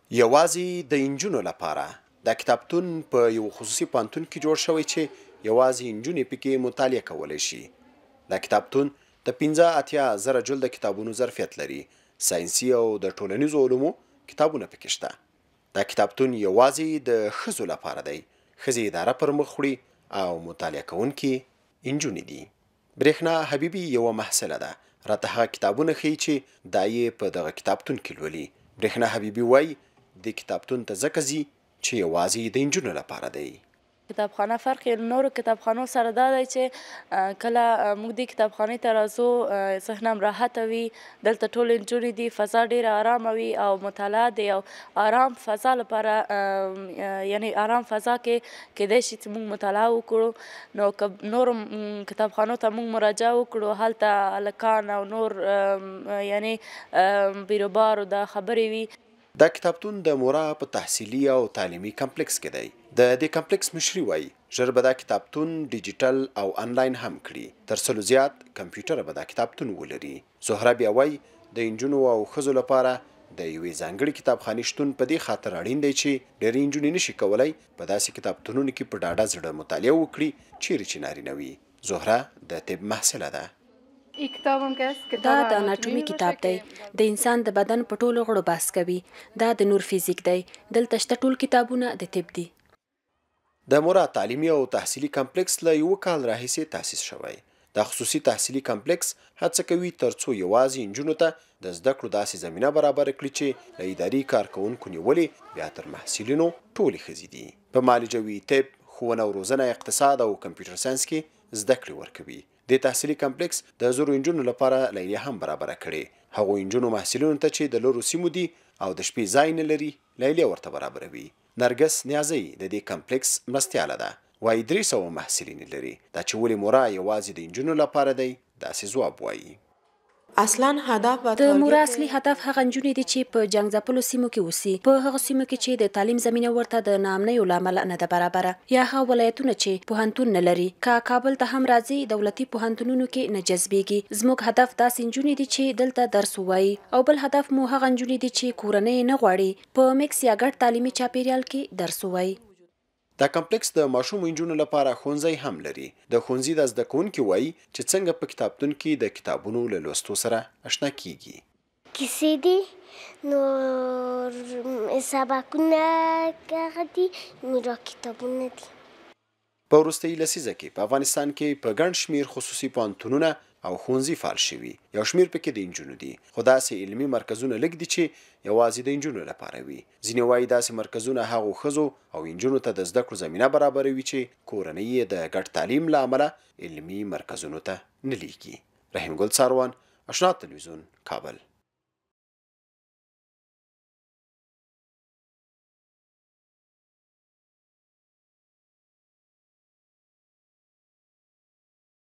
یوازې د انجونو لپاره دا کتابتون په یو خصوصي پوهنتون کې جوړ شوی چې یوازې انجونې پکې مطالعه کولی شي. دا کتابتون د 15 زره جلده کتابونو ظرفیت لري. ساینسي او د ټولنیزو علومو کتابونه پکې شته. دا کتابتون یوازې د ښځو لپاره دی. ښځې اداره پر مخ وړي او مطالعه کوونکي انجونې دي. برېښنا حبیبي یوه محصله ده. راته هغه کتابونه ښیي چې دا یې په دغه کتابتون کې لولي. برېښنا حبیبي وایي د کتابتون ته ځکه ځي چې یوازې د انجونو لپاره دی. کتابخانه فرق یې نورو کتابخانو سره دا دی چې کله موږ دې کتابخانې ته راځو ذهن هم راحته وي. دلته ټول انجونې دي، فضا ډېره ارامه وي او مطالعه د یو ارام فضا لپاره یعنی ارام فضا کې کیدای شي چې موږ مطالعه وکړو. نو که نورو کتابخانو ته موږ مراجعه وکړو هلته هلکان او نور یعنی بیروبارو دا خبرې وي. دا کتابتون د مورا په تحصیلي او تعلیمي کمپلکس کې دی. د دې کمپلکس مشري وایي ژر به دا کتابتون ډیجیټل او انلاین هم کړي. تر سلو زیات کمپیوټر به دا کتابتون ولري. زهره بیا وایي د انجونو او ښځو لپاره د یوې ځانګړې کتابخانې شتون په دې خاطر اړین دی چې ډېرې انجونې نشي کولی په داسې کتابتونونو کې په ډاډه زړه مطالعه وکړي چیرې چې نارینه وي. زهره د طب محصله ده. دا د اناټومي کتاب دی. د انسان د بدن په ټولو غړو بحث کوي. دا د نور فزیک دی. دلته شته ټول کتابونه د طب دي. د مورا تعلیمي او تحصیلي کمپلکس له یو کال راهیسې تاسیس شوی. دا خصوصي تحصیلي کمپلکس هڅه کوي ترڅو یوازې انجونو ته د زده کړو داسې زمینه برابر کړي چې له اداري کارکوونکو نیولې بیا تر محصلینو ټولې ښځې دي. په معالجوي طب، ښوونه او روزنه، اقتصاد او کمپیوټر ساینس کې زده کړې ورکوي. د تحصیلي کمپلکس د زرو انجونو لپاره لیلیه هم برابره کړې. هغو انجونو محصلینو ته چې د لرو سیمو دي او د شپې ځای نه لري لیلیه ورته برابروي. نرګس نیازی د دې کمپلکس مرستیاله ده. وایي 300 محصلین لري. دا چې ولې مورا یوازې د انجونو لپاره دی داسې ځواب وایي. اصلا هدف د مورا اصلي هدف هغه نجونې دي چې په جنګ ځپلو سیمو کې اوسي. په هغه سیمو کې چې د تعلیم زمینه ورته د ناامنیو له امله نه ده برابره، یا هغه ولایتونه چې پوهنتون نه لري. که کابل ته هم راځي دولتي پوهنتونونو کې نه جذبیږي. زموږ هدف داسې نجونې دي چې دلته درس ووایي، او بل هدف مو هغه نجونې دي چې کورنۍ نه غواړي په میکس یا ګډ تعلیمي چاپیریال کې درس ووایي. دا کمپلکس د ماشوم انجونو لپاره ښوونځی هم لري. د ښوونځي د زده کوونکي وایي چې څنګه په کتابتون کې د کتابونو له لوستو سره اشنا کیږي. کیسې دي، نور سبقونه هغه دي، نور کتابونه دي. په وروستۍ لسیزه کې په افغانستان کې په ګڼ شمېر خصوصي پوهنتونونه او ښوونځي فعال شوي. یو شمېر پکې د انجونو دي، خو داسې علمي مرکزونه لږ دي چې یوازې د انجونو لپاره وي. ځینې وایي داسې مرکزونه هغو ښځو او انجونو ته د زده کړو زمینه برابروي چې کورنۍ یې د ګډ تعلیم له امله علمي مرکزونو ته نه لیږي. رحیم ګل څاروان، اشنا تلویزیون، کابل.